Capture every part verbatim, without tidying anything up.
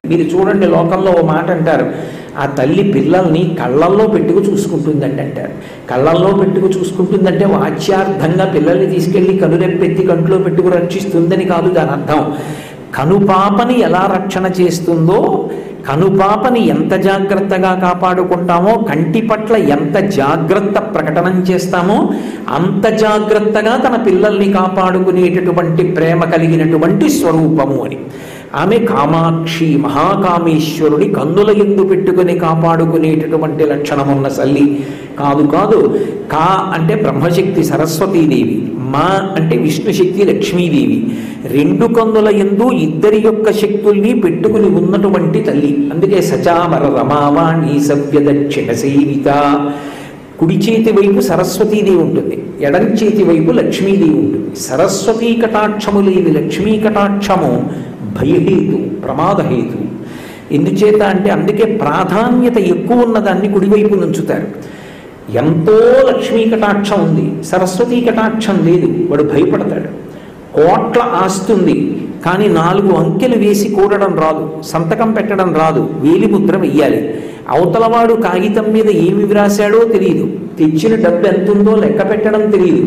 మీరు చూడండి, లోకంలో ఓ మాట అంటారు, ఆ తల్లి పిల్లల్ని కళ్ళల్లో పెట్టుకు చూసుకుంటుందండి అంటారు. కళ్ళల్లో పెట్టుకు చూసుకుంటుందంటే వాచ్యార్థంగా పిల్లల్ని తీసుకెళ్లి కనురెప్పెత్తి కంట్లో పెట్టుకు రక్షిస్తుందని కాదు దాని అర్థం. కనుపాపని ఎలా రక్షణ చేస్తుందో, కనుపాపని ఎంత జాగ్రత్తగా కాపాడుకుంటామో, కంటి పట్ల ఎంత జాగ్రత్త ప్రకటనం చేస్తామో అంత జాగ్రత్తగా తన పిల్లల్ని కాపాడుకునేటటువంటి ప్రేమ కలిగినటువంటి స్వరూపము అని. ఆమె కామాక్షి, మహాకామేశ్వరుని కన్నుల యందు పెట్టుకుని కాపాడుకునేటటువంటి లక్షణమున్న సల్లి కాదు కాదు. కా అంటే బ్రహ్మశక్తి సరస్వతీదేవి, మా అంటే విష్ణుశక్తి లక్ష్మీదేవి. రెండు కన్నుల యందు ఇద్దరి యొక్క శక్తుల్ని పెట్టుకుని ఉన్నటువంటి తల్లి. అందుకే సచామర రమావాణి సవ్య దక్షిణ సేవిత. కుడి చేతి వైపు సరస్వతీదేవి ఉంటుంది, ఎడం చేతి వైపు లక్ష్మీదేవి ఉంటుంది. సరస్వతీ కటాక్షము లేని లక్ష్మీ కటాక్షము భయహేతు, ప్రమాదహేతు. ఎందుచేత అంటే అందుకే ప్రాధాన్యత ఎక్కువ ఉన్నదాన్ని కుడివైపు నుంచుతారు. ఎంతో లక్ష్మీ కటాక్షం ఉంది, సరస్వతీ కటాక్షం లేదు, వాడు భయపడతాడు. కోట్ల ఆస్తుంది, కానీ నాలుగు అంకెలు వేసి కూడడం రాదు, సంతకం పెట్టడం రాదు, వేలిముద్ర వెయ్యాలి. అవతలవాడు కాగితం మీద ఏమి వ్రాసాడో తెలియదు, తెచ్చిన డబ్బు ఎంత ఉందో లెక్క పెట్టడం తెలియదు,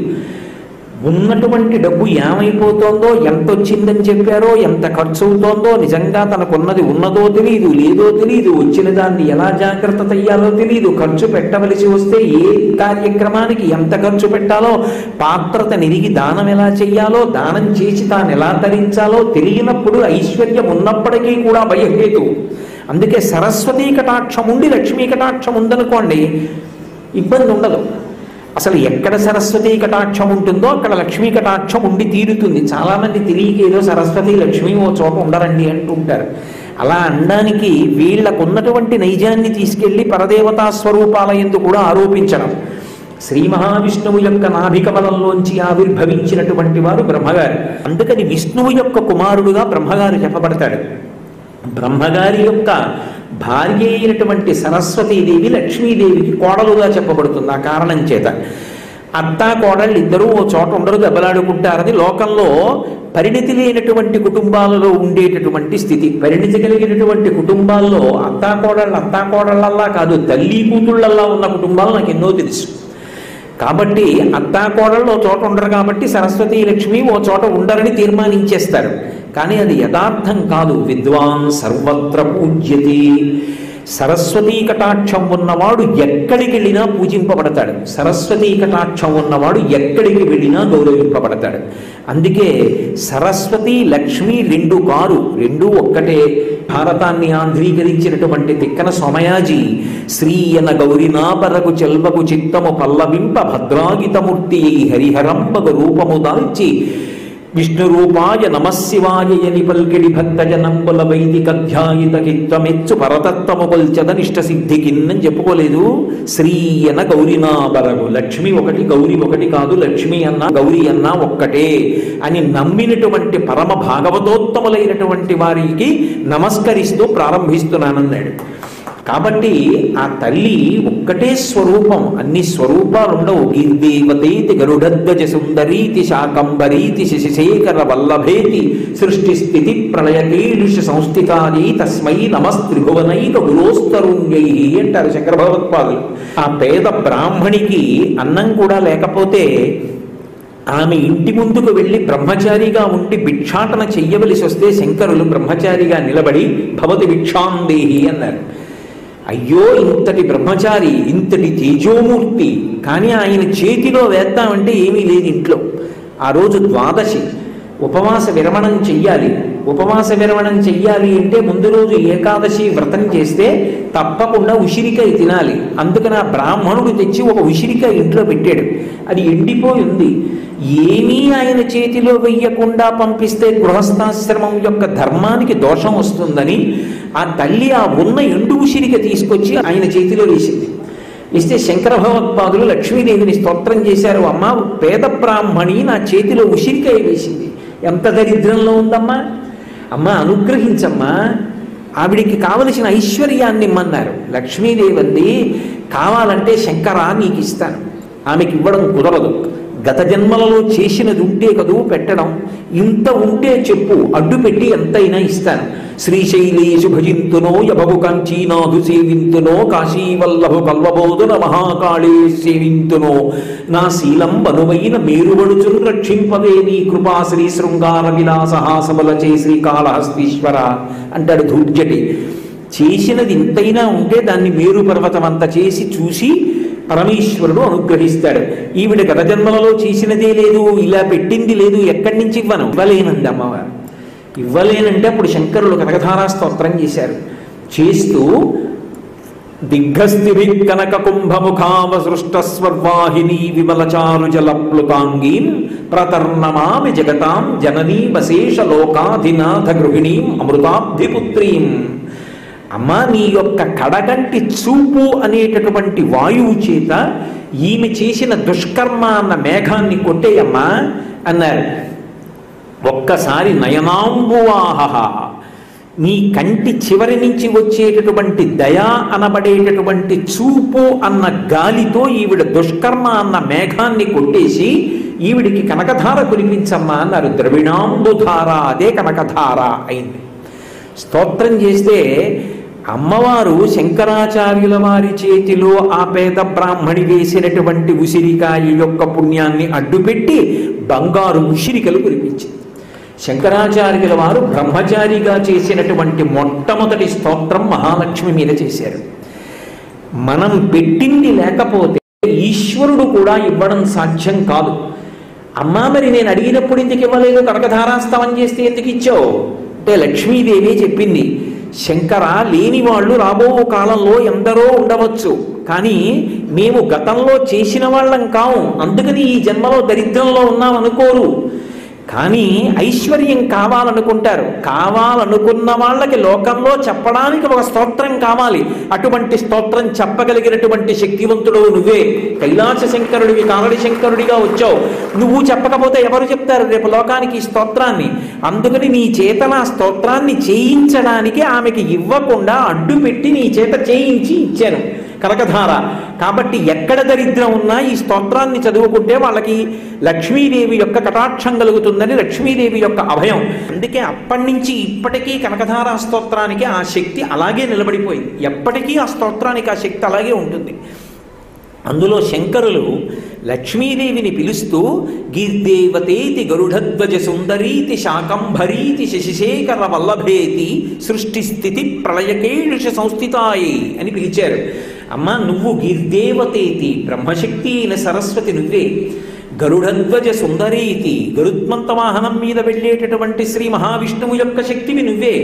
ఉన్నటువంటి డబ్బు ఏమైపోతుందో, ఎంత వచ్చిందని చెప్పారో, ఎంత ఖర్చు అవుతోందో, నిజంగా తనకున్నది ఉన్నదో తెలియదు, లేదో తెలియదు, వచ్చిన దాన్ని ఎలా జాగ్రత్త చెయ్యాలో తెలియదు, ఖర్చు పెట్టవలసి వస్తే ఏ కార్యక్రమానికి ఎంత ఖర్చు పెట్టాలో, పాత్రత నిరిగి దానం ఎలా చెయ్యాలో, దానం చేసి తాను ఎలా తరించాలో తెలియనప్పుడు ఐశ్వర్యం ఉన్నప్పటికీ కూడా భయహేతు. అందుకే సరస్వతీ కటాక్షం ఉండి లక్ష్మీ కటాక్షం ఉందనుకోండి ఇబ్బంది ఉండదు. అసలు ఎక్కడ సరస్వతీ కటాక్షం ఉంటుందో అక్కడ లక్ష్మీ కటాక్షం ఉండి తీరుతుంది. చాలామంది తెలియక ఏదో సరస్వతి లక్ష్మి ఓ చోట ఉండరండి అంటుంటారు. అలా అనడానికి వీళ్ళకున్నటువంటి నైజాన్ని తీసుకెళ్లి పరదేవతా స్వరూపాల యందు కూడా ఆరోపించడం. శ్రీ మహావిష్ణువు యొక్క నాభికమలంలోంచి ఆవిర్భవించినటువంటి వారు బ్రహ్మగారు. అందుకని విష్ణువు యొక్క కుమారుడుగా బ్రహ్మగారు చెప్పబడతాడు. బ్రహ్మగారి యొక్క భార్య అయినటువంటి సరస్వతీదేవి లక్ష్మీదేవికి కోడలుగా చెప్పబడుతుంది. ఆ కారణం చేత అత్తా కోడళ్ళు ఇద్దరూ ఓ చోట ఉండరు, దెబ్బలాడుకుంటారని లోకంలో పరిణితి లేనటువంటి కుటుంబాలలో ఉండేటటువంటి స్థితి. పరిణితి కలిగినటువంటి కుటుంబాల్లో అత్తా కోడళ్ళు అత్తా కోడళ్ళల్లా కాదు, తల్లి కూతుళ్ళల్లా ఉన్న కుటుంబాలు నాకు ఎన్నో తెలుసు. కాబట్టి అత్తా కోడళ్ళు ఓ చోట ఉండరు కాబట్టి సరస్వతీ లక్ష్మి ఓ చోట ఉండరని తీర్మానించేస్తారు. కానీ అది యథార్థం కాదు. విద్వాన్ సర్వత్ర పూజ్యతే. సరస్వతీ కటాక్షం ఉన్నవాడు ఎక్కడికి వెళ్ళినా పూజింపబడతాడు, సరస్వతీ కటాక్షం ఉన్నవాడు ఎక్కడికి వెళ్ళినా గౌరవింపబడతాడు. అందుకే సరస్వతి లక్ష్మి రెండు కారు, రెండు ఒక్కటే. భారతాన్ని ఆంధ్రీకరించినటువంటి తిక్కన సోమయాజి శ్రీయన గౌరినాపరకు చెల్వకు చిత్తము పల్లవింప భద్రాగితమూర్తి హరిహరంబగ రూపము దాల్చి విష్ణు రూపాయ నమశివాయని పల్కిడి భక్త జనంబుల వైదిక ధ్యాయిత కిత్వమెచ్చు పరతత్వము కొల్చదనిష్ట సిద్ధికిన్నని చెప్పుకోలేదు. శ్రీ అన్న గౌరీనాబరగు, లక్ష్మి ఒకటి గౌరీ ఒకటి కాదు, లక్ష్మి అన్న గౌరీ అన్న ఒక్కటే అని నమ్మినటువంటి పరమ భాగవతోత్తములైనటువంటి వారికి నమస్కరిస్తూ ప్రారంభిస్తున్నానన్నాడు. కాబట్టి ఆ తల్లి ఒక్కటే స్వరూపం, అన్ని స్వరూపాలు ఉండవు. గీర్దేవతేతి గరుడధ్వజ సుందరీతి శాకంబరీతి శశిశేఖర వల్లభేతి సృష్టి స్థితి ప్రళయకీలుష సంస్థితాది తస్మై నమస్త్రిభువనైక గురోస్తరుణ్యై అంటారు శంకర భగవత్పాదులు. ఆ పేద బ్రాహ్మణికి అన్నం కూడా లేకపోతే ఆమె ఇంటి ముందుకు వెళ్ళి బ్రహ్మచారిగా ఉండి భిక్షాటన చెయ్యవలసి వస్తే శంకరులు బ్రహ్మచారిగా నిలబడి భవతి భిక్షాందేహి అన్నారు. అయ్యో, ఇంతటి బ్రహ్మచారి, ఇంతటి తేజోమూర్తి, కానీ ఆయన చేతిలో వేద్దామంటే ఏమీ లేదు ఇంట్లో. ఆ రోజు ద్వాదశి, ఉపవాస విరమణం చెయ్యాలి. ఉపవాస విరమణం చెయ్యాలి అంటే ముందు రోజు ఏకాదశి వ్రతం చేస్తే తప్పకుండా ఉసిరికాయ తినాలి. అందుకని ఆ బ్రాహ్మణుడు తెచ్చి ఒక ఉసిరికాయ ఇంట్లో పెట్టాడు. అది ఎండిపోయి ఉంది. ఏమీ ఆయన చేతిలో వెయ్యకుండా పంపిస్తే గృహస్థాశ్రమం యొక్క ధర్మానికి దోషం వస్తుందని ఆ తల్లి ఆ ఉన్న ఎండు ఉసిరిక తీసుకొచ్చి ఆయన చేతిలో వేసింది. ఇస్తే శంకర భగవత్పాదులు లక్ష్మీదేవిని స్తోత్రం చేశారు. అమ్మ, పేద బ్రాహ్మణి నా చేతిలో ఉసిరికాయ వేసింది, ఎంత దరిద్రంలో ఉందమ్మా, అమ్మ అనుగ్రహించమ్మా, ఆవిడికి కావలసిన ఐశ్వర్యాన్ని ఇమ్మన్నారు. లక్ష్మీదేవి కావాలంటే శంకర నీకు ఇస్తాను, ఆమెకి ఇవ్వడం కుదరదు, గత జన్మలలో చేసినది ఉంటే కదూ పెట్టడం, ఇంత ఉంటే చెప్పు, అడ్డు పెట్టి ఎంతైనా ఇస్తాను. శ్రీశైలేషు భజింతునో యభగు కంచీనాథు సేవింతునో కాశీవల్లభు కల్వబోధున మహాకాళే సేవింతునో నా శీలం బనువైన మేరుబడుచును రక్షింపవే నీ కృపా శ్రీ శృంగార విలాసహాసముల చే శ్రీకాళహస్తీశ్వర అంటాడు ధూర్జటి. చేసినది ఇంతైనా ఉంటే దాన్ని మేరు పర్వతం అంత చేసి చూసి పరమేశ్వరుడు అనుగ్రహిస్తాడు. ఈవిడ గత జన్మలలో చేసినదే లేదు, ఇలా పెట్టింది లేదు, ఎక్కడి నుంచి ఇవ్వను? ఇవ్వలేనంది అమ్మవారు. ఇవ్వలేనంటే అప్పుడు శంకరులు కనకధారా స్తోత్రం చేశారు. చేస్తూ దిగ్గస్థిభి కనక కుంభముఖావ సృష్ట స్వర్వాహిని విమలచారు జలప్లుతాంగీం ప్రతర్ణమామి జగతాం జననీమశేష లోకాధినాథ గృహిణీం అమృతాబ్ధిపుత్రీం. అమ్మా, నీ యొక్క కడగంటి చూపు అనేటటువంటి వాయువు చేత ఈమె చేసిన దుష్కర్మ అన్న మేఘాన్ని కొట్టేయమ్మా అన్నారు. ఒక్కసారి నయనాంబువాహ, నీ కంటి చివరి నుంచి వచ్చేటటువంటి దయా అనబడేటటువంటి చూపు అన్న గాలితో ఈవిడ దుష్కర్మ అన్న మేఘాన్ని కొట్టేసి ఈవిడికి కనకధార కురిపించమ్మా అన్నారు. ద్రవిణాంబుధార, అదే కనకధార అయింది. స్తోత్రం చేస్తే అమ్మవారు శంకరాచార్యుల వారి చేతిలో ఆ పేద బ్రాహ్మణి వేసినటువంటి ఉసిరికాయ యొక్క పుణ్యాన్ని అడ్డుపెట్టి బంగారు ఉసిరికలు కురిపించింది. శంకరాచార్యుల వారు బ్రహ్మచారిగా చేసినటువంటి మొట్టమొదటి స్తోత్రం మహాలక్ష్మి మీద చేశారు. మనం పెట్టింది లేకపోతే ఈశ్వరుడు కూడా ఇవ్వడం సాధ్యం కాదు. అమ్మా, మరి నేను అడిగినప్పుడు ఎందుకు ఇవ్వలేదు, కనకధారాస్తవం చేస్తే ఎందుకు ఇచ్చావు అంటే లక్ష్మీదేవి చెప్పింది, శంకర, లేని వాళ్ళు రాబో కాలంలో ఎందరో ఉండవచ్చు, కానీ మేము గతంలో చేసిన వాళ్ళం కావు, అందుకని ఈ జన్మలో దరిద్రంలో ఉన్నాం అనుకోరు. కానీ ఐశ్వర్యం కావాలనుకుంటారు. కావాలనుకున్న వాళ్ళకి లోకంలో చెప్పడానికి ఒక స్తోత్రం కావాలి. అటువంటి స్తోత్రం చెప్పగలిగినటువంటి శక్తివంతుడు నువ్వే. కైలాస శంకరుడివి, కావడి శంకరుడిగా వచ్చావు. నువ్వు చెప్పకపోతే ఎవరు చెప్తారు రేపు లోకానికి ఈ స్తోత్రాన్ని? అందుకని నీ చేత నా స్తోత్రాన్ని చేయించడానికి ఆమెకి ఇవ్వకుండా అడ్డుపెట్టి నీ చేత చేయించి ఇచ్చాను కనకధార. కాబట్టి ఎక్కడ దరిద్రం ఉన్నా ఈ స్తోత్రాన్ని చదువుకుంటే వాళ్ళకి లక్ష్మీదేవి యొక్క కటాక్షం కలుగుతుందని లక్ష్మీదేవి యొక్క అభయం. అందుకే అప్పటి నుంచి ఇప్పటికీ కనకధారా స్తోత్రానికి ఆ శక్తి అలాగే నిలబడిపోయింది. ఎప్పటికీ ఆ స్తోత్రానికి ఆ శక్తి అలాగే ఉంటుంది. అందులో శంకరులు లక్ష్మీదేవిని పిలుస్తూ గీర్దేవతేతి గరుడధ్వజ సుందరీతి శాకంభరీతి శశిశేఖర వల్లభేతి సృష్టి స్థితి ప్రళయకేళుష సంస్థితాయి అని పిలిచారు. అమ్మ, నువ్వు గీర్దేవతేతి, బ్రహ్మశక్తి అయిన సరస్వతి నువ్వే. గరుడధ్వజ సుందరీతి, గరుత్మంత వాహనం మీద వెళ్ళేటటువంటి శ్రీ మహావిష్ణువు యొక్క శక్తివి నువ్వే.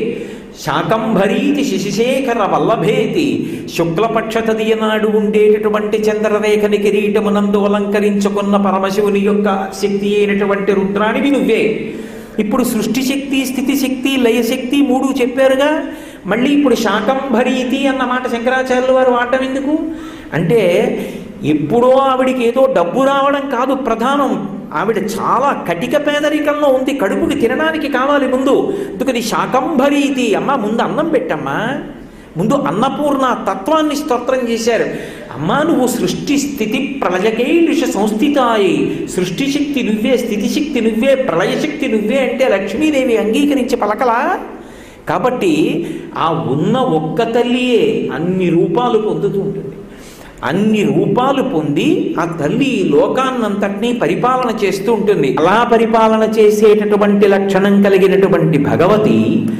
శాకంభరీతి శశిశేఖర వల్లభేతి, శుక్లపక్ష తదియ నాడు ఉండేటటువంటి చంద్రరేఖని కిరీటమునందు అలంకరించుకున్న పరమశివుని యొక్క శక్తి అయినటువంటి రుద్రానివి నువ్వే. ఇప్పుడు సృష్టి శక్తి, స్థితి శక్తి, లయశక్తి మూడు చెప్పారుగా. మళ్ళీ ఇప్పుడు శాకంభరీతి అన్న మాట శంకరాచార్యుల వారు వాడటం ఎందుకు అంటే, ఎప్పుడో ఆవిడికి ఏదో డబ్బు రావడం కాదు ప్రధానం. ఆవిడ చాలా కటిక పేదరికంలో ఉంది, కడుపుకి తినడానికి కావాలి ముందు. అందుకని శాకంభరీతి, అమ్మ ముందు అన్నం పెట్టమ్మా, ముందు అన్నపూర్ణ తత్వాన్ని స్తోత్రం చేశారు. అమ్మా, నువ్వు సృష్టి స్థితి ప్రళయకేళుష సంస్థితాయి, సృష్టి శక్తి నువ్వే, స్థితి శక్తి నువ్వే, ప్రళయశక్తి నువ్వే అంటే లక్ష్మీదేవి అంగీకరించి పలకలా. కాబట్టి ఆ ఉన్న ఒక్క తల్లియే అన్ని రూపాలు పొందుతూ ఉంటుంది. అన్ని రూపాలు పొంది ఆ తల్లి లోకాన్నంతటినీ పరిపాలన చేస్తూ ఉంటుంది. అలా పరిపాలన చేసేటటువంటి లక్షణం కలిగినటువంటి భగవతి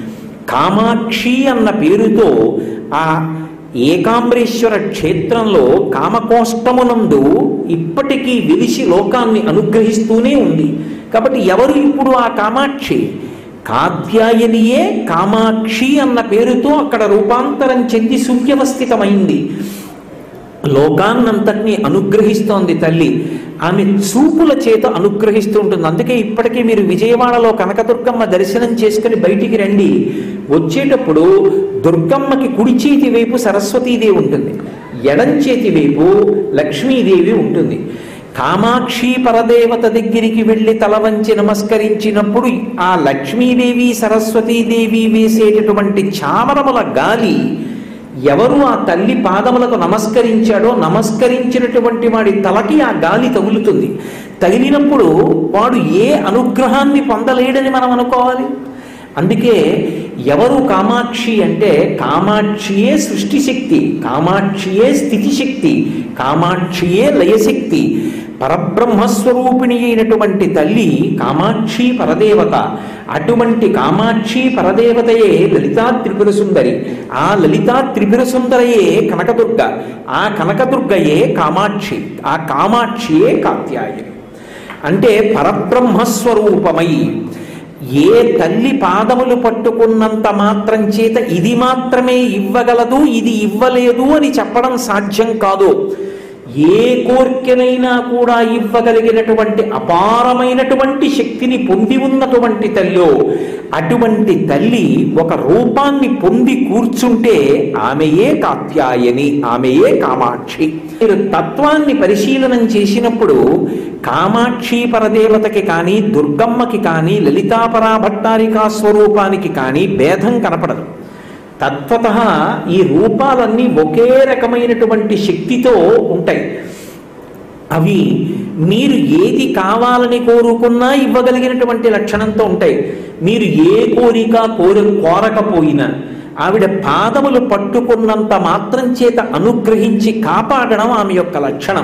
కామాక్షి అన్న పేరుతో ఆ ఏకాంబరేశ్వర క్షేత్రంలో కామకోష్టమునందు ఇప్పటికీ వెలిసి లోకాన్ని అనుగ్రహిస్తూనే ఉంది. కాబట్టి ఎవరు ఇప్పుడు ఆ కామాక్షి? కాత్యాయనియే కామాక్షి అన్న పేరుతో అక్కడ రూపాంతరం చెంది సువ్యవస్థితమైంది. లోకాన్నంతటినీ అనుగ్రహిస్తోంది తల్లి. ఆమె చూపుల చేత అనుగ్రహిస్తూ ఉంటుంది. అందుకే ఇప్పటికీ మీరు విజయవాడలో కనకదుర్గమ్మ దర్శనం చేసుకుని బయటికి రండి. వచ్చేటప్పుడు దుర్గమ్మకి కుడి చేతి వైపు సరస్వతీదేవి ఉంటుంది, ఎడం చేతి వైపు లక్ష్మీదేవి ఉంటుంది. కామాక్షి పరదేవత దగ్గరికి వెళ్ళి తల వంచి నమస్కరించినప్పుడు ఆ లక్ష్మీదేవి సరస్వతీదేవి వేసేటటువంటి చామరముల గాలి ఎవరు ఆ తల్లి పాదములకు నమస్కరించాడో నమస్కరించినటువంటి వాడి తలకి ఆ గాలి తగులుతుంది. తగిలినప్పుడు వాడు ఏ అనుగ్రహాన్ని పొందలేడని మనం అనుకోవాలి. అందుకే ఎవరు కామాక్షి అంటే కామాక్షియే సృష్టిశక్తి, కామాక్షియే స్థితిశక్తి, కామాక్షియే లయశక్తి. పరబ్రహ్మస్వరూపిణి అయినటువంటి తల్లి కామాక్షి పరదేవత. అటువంటి కామాక్షి పరదేవతయే లలితా త్రిపుర సుందరి. ఆ లలితా త్రిపుర సుందరయే కనకదుర్గ. ఆ కనకదుర్గయే కామాక్షి. ఆ కామాక్షియే కాత్యాయని. అంటే పరబ్రహ్మస్వరూపమై ఏ తల్లి పాదములు పట్టుకున్నంత మాత్రం చేత ఇది మాత్రమే ఇవ్వగలదు, ఇది ఇవ్వలేదు అని చెప్పడం సాధ్యం కాదు. ఏ కోర్కెనైనా కూడా ఇవ్వగలిగినటువంటి అపారమైనటువంటి శక్తిని పొంది ఉన్నటువంటి తల్లో అటువంటి తల్లి ఒక రూపాన్ని పొంది కూర్చుంటే ఆమెయే కాత్యాయని, ఆమెయే కామాక్షి. మీరు తత్వాన్ని పరిశీలనం చేసినప్పుడు కామాక్షి పరదేవతకి కానీ, దుర్గమ్మకి కానీ, లలితాపరా భట్టారికా స్వరూపానికి కానీ భేదం కనపడదు. తత్వతః ఈ రూపాలన్నీ ఒకే రకమైనటువంటి శక్తితో ఉంటాయి. అవి మీరు ఏది కావాలని కోరుకున్నా ఇవ్వగలిగినటువంటి లక్షణంతో ఉంటాయి. మీరు ఏ కోరిక కోరి కోరకపోయినా ఆవిడ పాదములు పట్టుకున్నంత మాత్రం చేత అనుగ్రహించి కాపాడడం ఆమె యొక్క లక్షణం.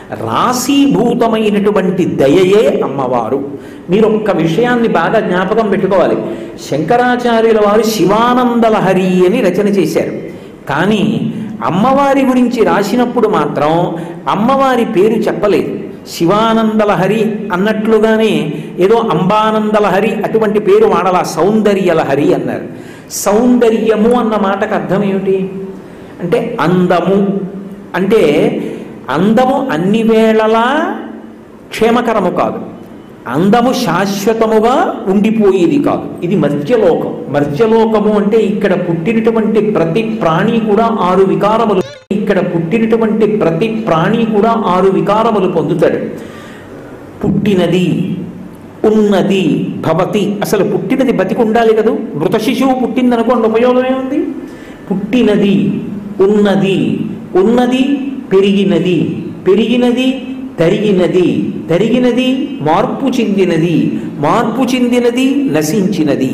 రాశీభూతమైనటువంటి దయయే అమ్మవారు. మీరు ఒక్క విషయాన్ని బాగా జ్ఞాపకం పెట్టుకోవాలి. శంకరాచార్యుల వారు శివానందలహరి అని రచన చేశారు. కానీ అమ్మవారి గురించి రాసినప్పుడు మాత్రం అమ్మవారి పేరు చెప్పలేదు. శివానందలహరి అన్నట్లుగానే ఏదో అంబానందలహరి అటువంటి పేరు వాడలా, సౌందర్యలహరి అన్నారు. సౌందర్యము అన్న మాటకు అర్థం ఏమిటి అంటే అందము. అంటే అందము అన్ని వేళలా క్షేమకరము కాదు, అందము శాశ్వతముగా ఉండిపోయేది కాదు. ఇది మర్త్యలోకం. మర్త్యలోకము అంటే ఇక్కడ పుట్టినటువంటి ప్రతి ప్రాణి కూడా ఆరు వికారములు ఇక్కడ పుట్టినటువంటి ప్రతి ప్రాణి కూడా ఆరు వికారములు పొందుతాడు. పుట్టినది, ఉన్నది, భవతి. అసలు పుట్టినది బతికి ఉండాలి కదా. మృత శిశువు పుట్టిందనుకోండి, ఉపయోగం ఏముంది? పుట్టినది, ఉన్నది, ఉన్నది పెరిగినది, పెరిగినది తరిగినది, తరిగినది మార్పు చెందినది, మార్పు చెందినది నశించినది.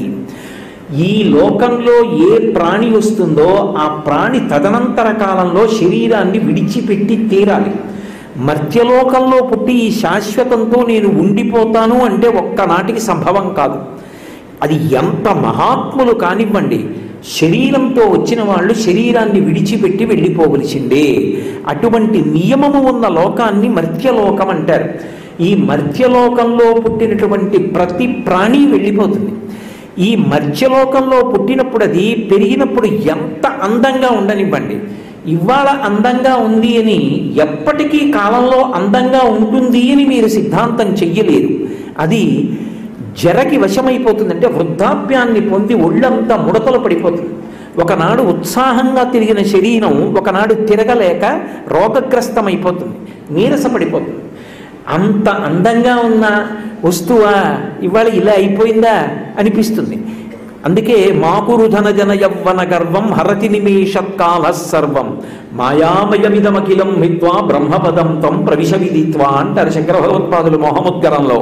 ఈ లోకంలో ఏ ప్రాణి వస్తుందో ఆ ప్రాణి తదనంతర కాలంలో శరీరాన్ని విడిచిపెట్టి తీరాలి. మర్త్యలోకంలో పుట్టి ఈ శాశ్వతంతో నేను ఉండిపోతాను అంటే ఒక్కనాటికి సంభవం కాదు. అది ఎంత మహాత్ములు కానివ్వండి, శరీరంతో వచ్చిన వాళ్ళు శరీరాన్ని విడిచిపెట్టి వెళ్ళిపోవలసిందే. అటువంటి నియమము ఉన్న లోకాన్ని మర్త్యలోకం అంటారు. ఈ మర్త్యలోకంలో పుట్టినటువంటి ప్రతి ప్రాణి వెళ్ళిపోతుంది. ఈ మర్త్యలోకంలో పుట్టినప్పుడు అది పెరిగినప్పుడు ఎంత అందంగా ఉండనివ్వండి, ఇవాళ అందంగా ఉంది అని ఎప్పటికీ కాలంలో అందంగా ఉంటుంది అని మీరు సిద్ధాంతం చెయ్యలేరు. అది జరకి వశమైపోతుంది. అంటే వృద్ధాప్యాన్ని పొంది ఒళ్ళంతా ముడతలు పడిపోతుంది. ఒకనాడు ఉత్సాహంగా తిరిగిన శరీరం ఒకనాడు తిరగలేక రోగగ్రస్తమైపోతుంది, నీరసపడిపోతుంది. అంత అందంగా ఉన్న వస్తువా ఇవాళ ఇలా అయిపోయిందా అనిపిస్తుంది. అందుకే మాకురు ధన జన యవ్వన గర్వం హరతి నిమేషత్కాల సర్వం మాయామయమిదమఖిలం హిత్వా బ్రహ్మపదం తం ప్రవిశ విదిత్వా అంటారు శంకర భగవత్పాదులు మోహముద్గరంలో.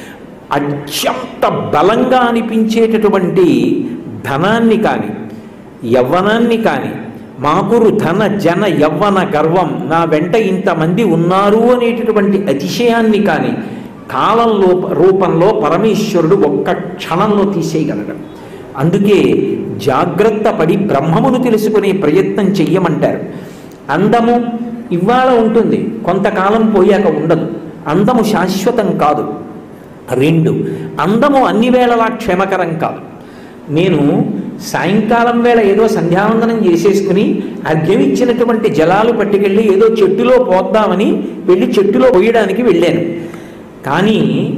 అత్యంత బలంగా అనిపించేటటువంటి ధనాన్ని కానీ యవ్వనాన్ని కానీ, మాకురు ధన జన యవ్వన గర్వం, నా వెంట ఇంతమంది ఉన్నారు అనేటటువంటి అతిశయాన్ని కానీ కాలంలో రూపంలో పరమేశ్వరుడు ఒక్క క్షణంలో తీసేయగలడు. అందుకే జాగ్రత్త పడి బ్రహ్మమును తెలుసుకునే ప్రయత్నం చెయ్యమంటారు. అందము ఇవాళ ఉంటుంది, కొంతకాలం పోయాక ఉండదు. అందము శాశ్వతం కాదు. రెండు, అందము అన్ని వేళలా క్షేమకరం కాదు. నేను సాయంకాలం వేళ ఏదో సంధ్యావందనం చేసేసుకుని అర్ఘ్యం ఇచ్చినటువంటి జలాలు పట్టుకెళ్ళి ఏదో చెట్టులో పోద్దామని వెళ్ళి చెట్టులో పోయడానికి వెళ్ళాను. కానీ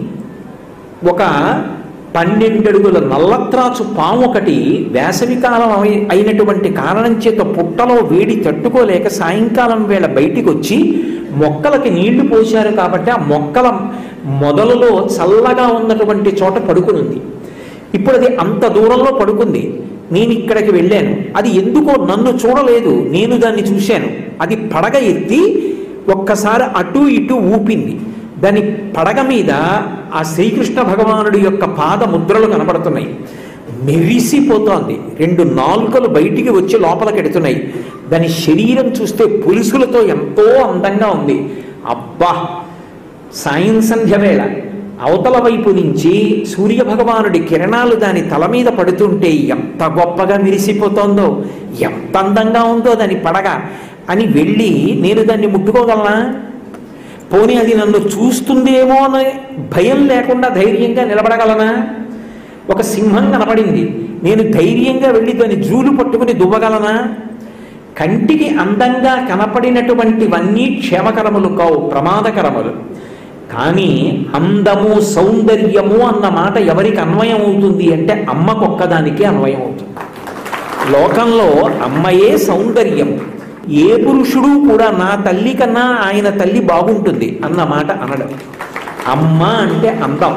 ఒక పన్నెండడుగుల నల్లత్రాచు పాము ఒకటి వేసవికాలం అయినటువంటి కారణం చేత పుట్టలో వేడి తట్టుకోలేక సాయంకాలం వేళ బయటికి వచ్చి మొక్కలకి నీళ్లు పోశారు కాబట్టి ఆ మొక్కల మొదలలో చల్లగా ఉన్నటువంటి చోట పడుకునుంది. ఇప్పుడు అది అంత దూరంలో పడుకుంది. నేను ఇక్కడికి వెళ్ళాను, అది ఎందుకో నన్ను చూడలేదు, నేను దాన్ని చూశాను. అది పడగ ఎత్తి ఒక్కసారి అటు ఇటు ఊపింది. దాని పడగ మీద ఆ శ్రీకృష్ణ భగవానుడి యొక్క పాద ముద్రలు కనబడుతున్నాయి. మెరిసిపోతోంది. రెండు నాలుకలు బయటికి వచ్చి లోపలికెడుతున్నాయి. దాని శరీరం చూస్తే పులుసులతో ఎంతో అందంగా ఉంది. అబ్బా! సాయం సంధ్య వేళ అవతల వైపు నుంచి సూర్యభగవానుడి కిరణాలు దాని తల మీద పడుతుంటే ఎంత గొప్పగా మెరిసిపోతోందో, ఎంత అందంగా ఉందో దాని పడగ అని వెళ్ళి నేను దాన్ని ముట్టుకోగలనా? పోనీ అది నన్ను చూస్తుందేమో అని భయం లేకుండా ధైర్యంగా నిలబడగలనా? ఒక సింహం కనపడింది, నేను ధైర్యంగా వెళ్ళి దాన్ని జూలు పట్టుకుని దువ్వగలనా? కంటికి అందంగా కనపడినటువంటివన్నీ క్షేమకరములు కావు, ప్రమాదకరములు. కానీ అందము సౌందర్యము అన్న మాట ఎవరికి అన్వయం అవుతుంది అంటే అమ్మకొక్కదానికే అన్వయం అవుతుంది. లోకంలో అమ్మయే సౌందర్యం. ఏ పురుషుడు కూడా నా తల్లి కన్నా ఆయన తల్లి బాగుంటుంది అన్న మాట అనడం. అమ్మ అంటే అందం.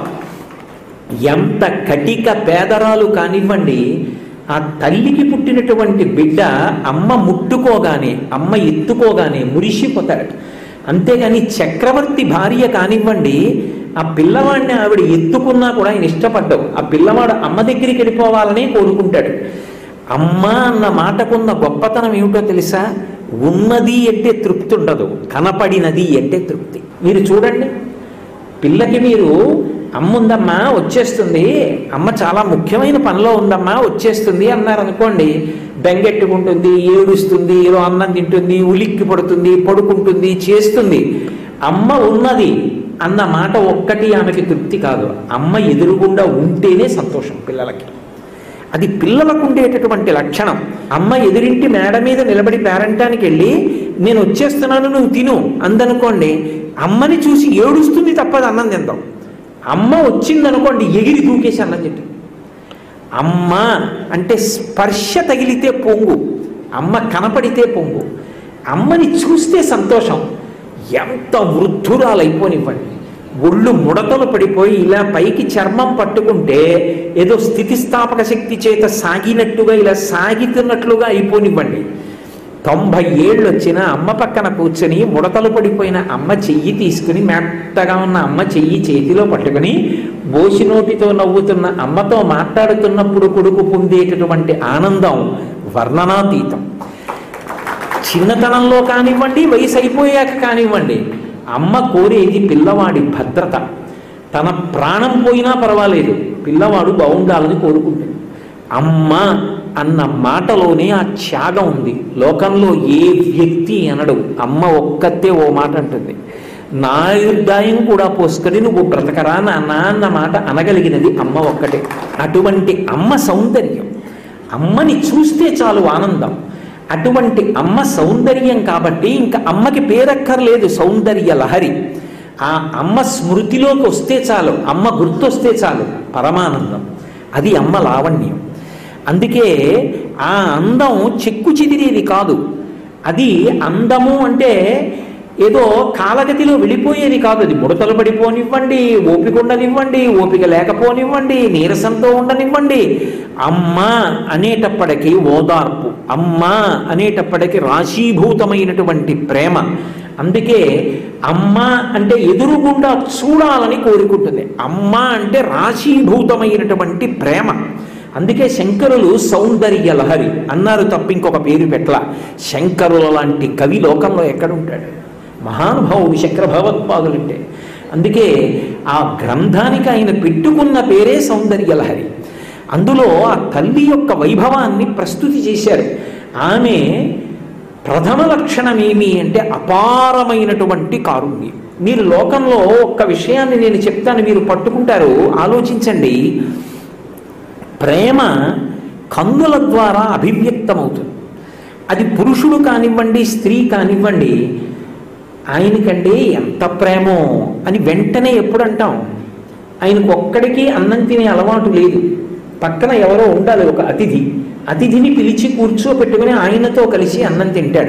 ఎంత కటిక పేదరాలు కానివ్వండి, ఆ తల్లికి పుట్టినటువంటి బిడ్డ అమ్మ ముట్టుకోగానే, అమ్మ ఎత్తుకోగానే మురిసిపోతాడు. అంతేగాని చక్రవర్తి భార్య కానివ్వండి, ఆ పిల్లవాడిని ఆవిడ ఎత్తుకున్నా కూడా ఆయన ఇష్టపడ్డావు. ఆ పిల్లవాడు అమ్మ దగ్గరికి వెళ్ళిపోవాలనే కోరుకుంటాడు. అమ్మ అన్న మాటకున్న గొప్పతనం ఏమిటో తెలుసా? ఉన్నది అంటే తృప్తి ఉండదు, కనపడినది అంటే తృప్తి. మీరు చూడండి, పిల్లకి మీరు అమ్మ ఉందమ్మా వచ్చేస్తుంది, అమ్మ చాలా ముఖ్యమైన పనిలో ఉందమ్మా వచ్చేస్తుంది అన్నారనుకోండి, బెంగెట్టుకుంటుంది, ఏడుస్తుంది, ఏదో అన్నం తింటుంది, ఉలిక్కి పడుతుంది, పడుకుంటుంది, చేస్తుంది. అమ్మ ఉన్నది అన్న మాట ఒక్కటి ఆమెకి తృప్తి కాదు. అమ్మ ఎదురుగుండా ఉంటేనే సంతోషం పిల్లలకి. అది పిల్లలకు ఉండేటటువంటి లక్షణం. అమ్మ ఎదురింటి మేడ మీద నిలబడి పేరంటానికి వెళ్ళి నేను వచ్చేస్తున్నాను నువ్వు తిను అందనుకోండి, అమ్మని చూసి ఏడుస్తుంది తప్పదు అన్నం తిందాం. అమ్మ వచ్చిందనుకోండి ఎగిరి దూకేసి అన్నం తింటాం. అమ్మ అంటే స్పర్శ తగిలితే పొంగు, అమ్మ కనపడితే పొంగు, అమ్మని చూస్తే సంతోషం. ఎంత వృద్ధురాలైపోనివ్వండి, ఒళ్ళు ముడతలు పడిపోయి ఇలా పైకి చర్మం పట్టుకుంటే ఏదో స్థితిస్థాపక శక్తి చేత సాగినట్టుగా ఇలా సాగితున్నట్లుగా అయిపోనివ్వండి. తొంభై ఏళ్ళు వచ్చిన అమ్మ పక్కన కూర్చొని ముడతలు పడిపోయిన అమ్మ చెయ్యి తీసుకుని, మెత్తగా ఉన్న అమ్మ చెయ్యి చేతిలో పట్టుకుని బోసినోటితో నవ్వుతున్న అమ్మతో మాట్లాడుతున్నప్పుడు కొడుకు పొందేటటువంటి ఆనందం వర్ణనాతీతం. చిన్నతనంలో కానివ్వండి, వయసు అయిపోయాక కానివ్వండి, అమ్మ కోరేది పిల్లవాడి భద్రత. తన ప్రాణం పోయినా పర్వాలేదు, పిల్లవాడు బాగుండాలని కోరుకుంటుంది. అమ్మ అన్న మాటలోనే ఆ త్యాగం ఉంది. లోకంలో ఏ వ్యక్తి అనడు, అమ్మ ఒక్కతే ఓ మాట అంటుంది, నా ఆయుర్దాయం కూడా పోసుకొని నువ్వు బ్రతకరా నాన్న అన్న మాట అనగలిగినది అమ్మ ఒక్కటే. అటువంటి అమ్మ సౌందర్యం, అమ్మని చూస్తే చాలు ఆనందం. అటువంటి అమ్మ సౌందర్యం కాబట్టి ఇంకా అమ్మకి పేరక్కర్లేదు, సౌందర్య లహరి. ఆ అమ్మ స్మృతిలోకి వస్తే చాలు, అమ్మ గుర్తొస్తే చాలు, పరమానందం. అది అమ్మ లావణ్యం. అందుకే ఆ అందం చెక్కు చెదిరేది కాదు. అది అందము అంటే ఏదో కాలగతిలో వెళ్ళిపోయేది కాదు. అది ముడతలు పడిపోనివ్వండి, ఓపిక ఉండనివ్వండి, ఓపిక లేకపోనివ్వండి, నీరసంతో ఉండనివ్వండి, అమ్మ అనేటప్పటికీ ఓదార్పు, అమ్మ అనేటప్పటికీ రాశీభూతమైనటువంటి ప్రేమ. అందుకే అమ్మ అంటే ఎదురుగుండా చూడాలని కోరుకుంటుంది. అమ్మ అంటే రాశీభూతమైనటువంటి ప్రేమ. అందుకే శంకరులు సౌందర్య లహరి అన్నారు తప్ప ఇంకొక పేరు పెట్టల. శంకరుల లాంటి కవి లోకంలో ఎక్కడుంటాడు? మహానుభావుడు శంకర భగవత్పాదులంటే. అందుకే ఆ గ్రంథానికి ఆయన పెట్టుకున్న పేరే సౌందర్య లహరి. అందులో ఆ తల్లి యొక్క వైభవాన్ని ప్రస్తుతి చేశారు. ఆమె ప్రథమ లక్షణం ఏమి అంటే అపారమైనటువంటి కారుణ్యం. మీరు లోకంలో ఒక్క విషయాన్ని నేను చెప్తాను, మీరు పట్టుకుంటారు, ఆలోచించండి. ప్రేమ కన్నుల ద్వారా అభివ్యక్తమవుతుంది. అది పురుషుడు కానివ్వండి, స్త్రీ కానివ్వండి, ఆయనకంటే ఎంత ప్రేమో అని వెంటనే ఎప్పుడు అంటాం? ఆయనకు ఒక్కడికి అన్నం తినే అలవాటు లేదు, పక్కన ఎవరో ఉండాలి, ఒక అతిథి. అతిథిని పిలిచి కూర్చోపెట్టుకుని ఆయనతో కలిసి అన్నం తింటాడు.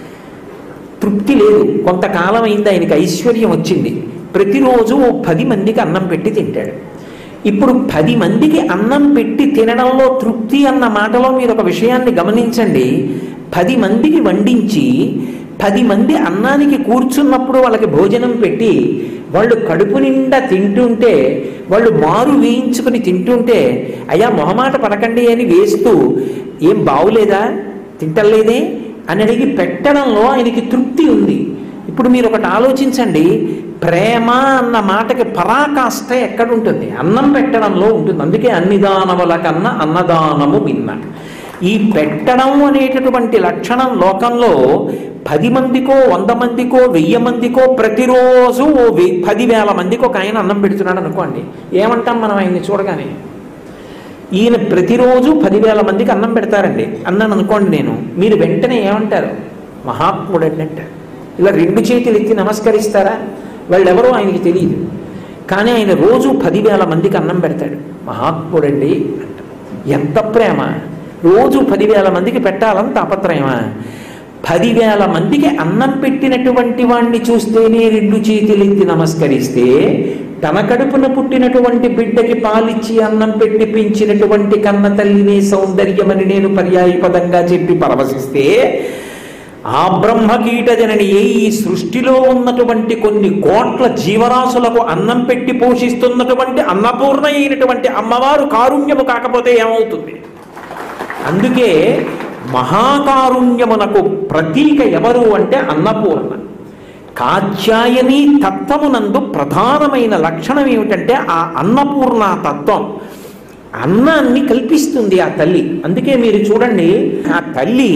తృప్తి లేదు. కొంతకాలం అయింది, ఆయనకి ఐశ్వర్యం వచ్చింది, ప్రతిరోజు ఓ పది మందికి అన్నం పెట్టి తింటాడు. ఇప్పుడు పది మందికి అన్నం పెట్టి తినడంలో తృప్తి అన్న మాటలో మీరు ఒక విషయాన్ని గమనించండి. పది మందికి వండించి పది మంది అన్నానికి కూర్చున్నప్పుడు వాళ్ళకి భోజనం పెట్టి వాళ్ళు కడుపు నిండా తింటుంటే, వాళ్ళు మారు వేయించుకుని తింటుంటే అయ్యా మొహమాట పడకండి అని వేస్తూ ఏం బాగులేదా, తింటలేదే అని అడిగి పెట్టడంలో ఆయనకి తృప్తి ఉంది. ఇప్పుడు మీరు ఒకటి ఆలోచించండి, ప్రేమ అన్న మాటకి పరాకాష్ఠ ఎక్కడుంటుంది? అన్నం పెట్టడంలో ఉంటుంది. అందుకే అన్ని దానముల కన్నా అన్నదానము భిన్న. ఈ పెట్టడం అనేటటువంటి లక్షణం లోకంలో పది మందికో వంద మందికో వెయ్యి మందికో ప్రతిరోజు ఓ పదివేల మందికి ఒక ఆయన అన్నం పెడుతున్నాడు అనుకోండి, ఏమంటాం మనం ఆయన్ని చూడగానే? ఈయన ప్రతిరోజు పదివేల మందికి అన్నం పెడతారండి అన్నాను అనుకోండి నేను, మీరు వెంటనే ఏమంటారు? మహాత్ముడు అంటే ఇలా రెండు చేతులు ఎత్తి నమస్కరిస్తారా? వాళ్ళెవరో ఆయనకి తెలియదు, కానీ ఆయన రోజు పదివేల మందికి అన్నం పెడతాడు. మహాత్ముడండి అంట. ఎంత ప్రేమ! రోజు పదివేల మందికి పెట్టాలని తాపత్రయమా? పదివేల మందికి అన్నం పెట్టినటువంటి వాణ్ణి చూస్తేనే రెండు చేతులెత్తి నమస్కరిస్తే, తన కడుపున పుట్టినటువంటి బిడ్డకి పాలిచ్చి అన్నం పెట్టి పెంచినటువంటి కన్న తల్లినే సౌందర్యమని నేను పర్యాయపదంగా చెప్పి పరవశిస్తే, ఆ బ్రహ్మకీట జనని ఈ సృష్టిలో ఉన్నటువంటి కొన్ని కోట్ల జీవరాశులకు అన్నం పెట్టి పోషిస్తున్నటువంటి అన్నపూర్ణ అయినటువంటి అమ్మవారు కారుణ్యము కాకపోతే ఏమవుతుంది? అందుకే మహాకారుణ్యమునకు ప్రతీక ఎవరు అంటే అన్నపూర్ణ. కాత్యాయని తత్వమునందు ప్రధానమైన లక్షణం ఏమిటంటే ఆ అన్నపూర్ణ తత్వం. అన్నాన్ని కల్పిస్తుంది ఆ తల్లి. అందుకే మీరు చూడండి, ఆ తల్లి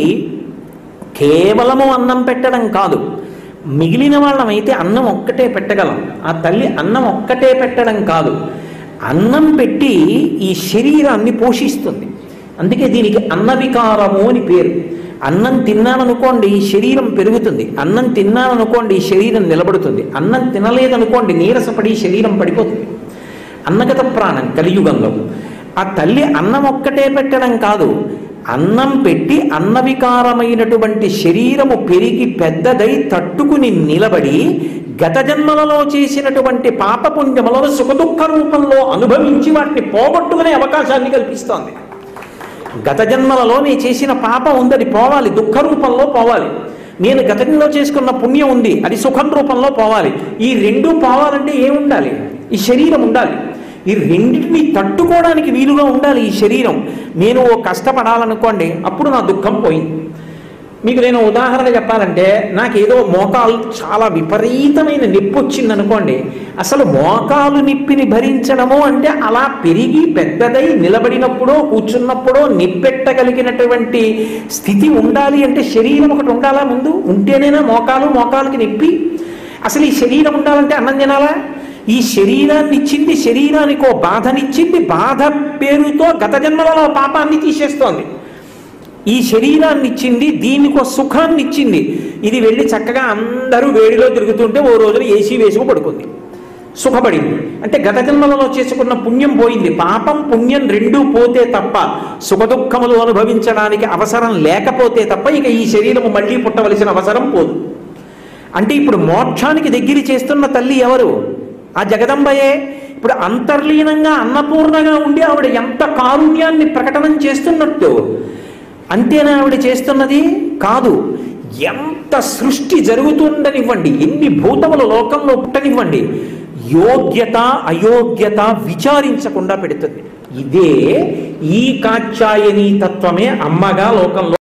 కేవలము అన్నం పెట్టడం కాదు, మిగిలిన వాళ్ళమైతే అన్నం ఒక్కటే పెట్టగలం. ఆ తల్లి అన్నం ఒక్కటే పెట్టడం కాదు, అన్నం పెట్టి ఈ శరీరాన్ని పోషిస్తుంది. అందుకే దీనికి అన్నవికారము అని పేరు. అన్నం తిన్నాననుకోండి శరీరం పెరుగుతుంది, అన్నం తిన్నాననుకోండి శరీరం నిలబడుతుంది, అన్నం తినలేదనుకోండి నీరసపడి శరీరం పడిపోతుంది. అన్నగత ప్రాణం కలియుగంలో. ఆ తల్లి అన్నం ఒక్కటే పెట్టడం కాదు, అన్నం పెట్టి అన్నవికారమైనటువంటి శరీరము పెరిగి పెద్దదై తట్టుకుని నిలబడి గత జన్మలలో చేసినటువంటి పాపపుణ్యములను సుఖదుఖ రూపంలో అనుభవించి వాటిని పోగొట్టుకునే అవకాశాన్ని కల్పిస్తోంది. గత జన్మలలో నేను చేసిన పాపం ఉంది, అది పోవాలి, దుఃఖ రూపంలో పోవాలి. నేను గత జన్మలో చేసుకున్న పుణ్యం ఉంది, అది సుఖం రూపంలో పోవాలి. ఈ రెండు పోవాలంటే ఏముండాలి? ఈ శరీరం ఉండాలి. ఈ రెండింటిని తట్టుకోవడానికి వీలుగా ఉండాలి ఈ శరీరం. నేను ఓ కష్టపడాలనుకోండి, అప్పుడు నా దుఃఖం పోయింది. మీకు నేను ఉదాహరణ చెప్పాలంటే, నాకేదో మోకాలు చాలా విపరీతమైన నొప్పి వచ్చిందనుకోండి, అసలు మోకాలు నొప్పిని భరించడము అంటే అలా పెరిగి పెద్దదై నిలబడినప్పుడో కూర్చున్నప్పుడో నిప్పెట్టగలిగినటువంటి స్థితి ఉండాలి అంటే శరీరం ఒకటి ఉండాలా ముందు? ఉంటేనేనా మోకాలు మోకాలుకి నొప్పి? అసలు ఈ శరీరం ఉండాలంటే అన్నం తినాలా? ఈ శరీరాన్ని ఇచ్చింది, శరీరానికి ఓ బాధనిచ్చింది, బాధ పేరుతో గత జన్మలలో పాపాన్ని తీసేస్తోంది. ఈ శరీరాన్ని ఇచ్చింది, దీనికి ఒక సుఖాన్ని ఇచ్చింది. ఇది వెళ్ళి చక్కగా అందరూ వేడిలో తిరుగుతుంటే ఓ రోజున ఏసీ వేసుకు పడుకుంది, సుఖపడింది. అంటే గత జన్మలలో చేసుకున్న పుణ్యం పోయింది. పాపం పుణ్యం రెండూ పోతే తప్ప, సుఖదుఖములు అనుభవించడానికి అవసరం లేకపోతే తప్ప ఇక ఈ శరీరము మళ్ళీ పుట్టవలసిన అవసరం పోదు. అంటే ఇప్పుడు మోక్షానికి దగ్గర చేస్తున్న తల్లి ఎవరు? ఆ జగదంబయే. ఇప్పుడు అంతర్లీనంగా అన్నపూర్ణగా ఉండి ఆవిడ ఎంత కారుణ్యాన్ని ప్రకటనం చేస్తున్నట్టు. అంతేనా ఆవిడ చేస్తున్నది? కాదు. ఎంత సృష్టి జరుగుతుందనివ్వండి, ఎన్ని భూతములు లోకంలో పుట్టనివ్వండి, యోగ్యత అయోగ్యత విచారించకుండా పెడుతుంది. ఇదే ఈ కాత్యాయని తత్వమే అమ్మగా లోకంలో